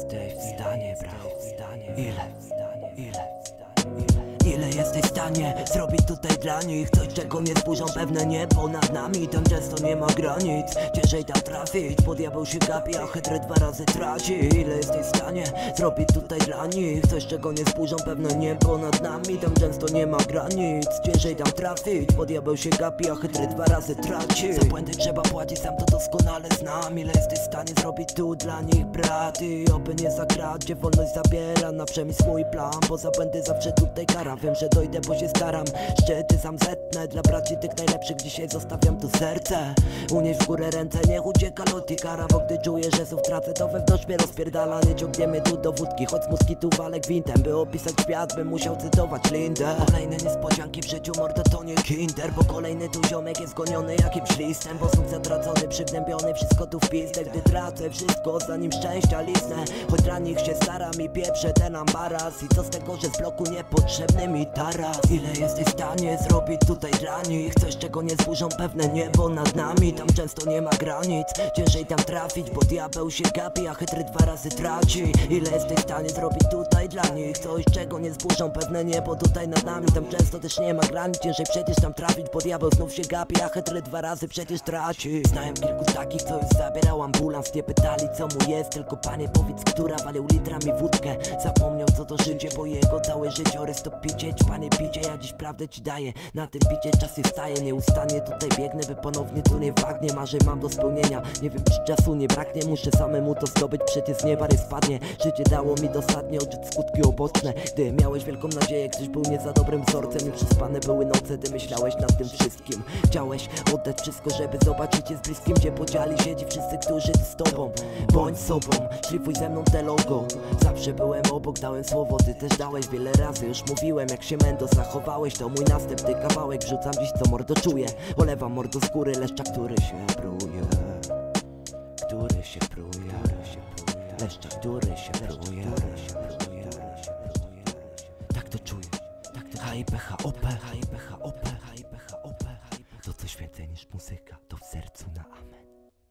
jesteś w stanie, Ile jesteś w stanie zrobić tutaj dla nich coś, czego nie spojrzą pewne niebo nad nami. Tam często nie ma granic, ciężej tam trafić, bo diabeł się gapi, a chytry 2 razy traci. Ile jesteś w stanie zrobić tutaj dla nich coś, czego nie spojrzą pewne niebo nad nami. Tam często nie ma granic, ciężej tam trafić, bo diabeł się gapi, a chytry 2 razy traci. Za błędy trzeba płacić, sam to doskonale znam. Ile jesteś w stanie zrobić tu dla nich, brat? I oby nie zagrać, gdzie wolność zabiera na przemysł swój plan, bo za błędy zawsze tutaj kara. Wiem, że dojdę, bo się staram, szczyty sam zetnę. Dla braci tych najlepszych dzisiaj zostawiam tu serce. Unieś w górę ręce, niech ucieka lot i kara. Bo gdy czuję, że słów tracę, to wewnątrz mnie rozpierdala. Nie ciągniemy tu do wódki, choć z moskitu walę gwintem. By opisać świat, bym musiał cytować Lindę. Kolejne niespodzianki w życiu, mordo to nie kinder. Bo kolejny tu ziomek jest goniony jakimś listem. Bo słuch zatracony, przygnębiony, wszystko tu w pizdę. Gdy tracę wszystko, zanim szczęścia lisnę. Choć dla nich się staram i pieprzę ten ambaras. I co z tego, że z bloku niepotrzebny mi taras. Ile jesteś w stanie zrobić tutaj dla nich coś, czego nie zburzą pewne niebo nad nami. Tam często nie ma granic, ciężej tam trafić, bo diabeł się gapi, a chytry 2 razy traci. Ile jesteś w stanie zrobić tutaj dla nich coś, czego nie zburzą pewne niebo tutaj nad nami. Tam często też nie ma granic, ciężej przecież tam trafić, bo diabeł znów się gapi, a chytry 2 razy przecież traci. Znałem kilku takich, co już zabierał ambulans. Nie pytali, co mu jest, tylko panie powiedz, która walił litrami wódkę. Zapomniał, co to życie, bo jego całe życiorys to picie. Panie picie, ja dziś prawdę ci daję. Na tym picie czas jest staje, nieustannie tutaj biegnę, by ponownie tu nie wagnie. Marzeń mam do spełnienia, nie wiem czy czasu nie braknie. Muszę samemu to zdobyć, przecież z nieba nie spadnie. Życie dało mi dosadnie odczuć skutki oboczne. Gdy miałeś wielką nadzieję, ktoś był nie za dobrym wzorcem. I przespane były noce, ty myślałeś nad tym wszystkim. Chciałeś oddać wszystko, żeby zobaczyć je z bliskim. Gdzie podzieli siedzi wszyscy, którzy z tobą. Bądź sobą, szlifuj ze mną te logo. Zawsze byłem obok, dałem słowo, ty też dałeś wiele razy. Już mówiłem, jak się Mendo zachowałeś, to mój następny kawałek. Wrzucam dziś, co mordo czuję. Olewam mordo z góry leszcza, który się pruje. Który się pruje. Leszcza, który się pruje. Tak to czuję. HIPHOP. To coś więcej niż muzyka, to w sercu na amen.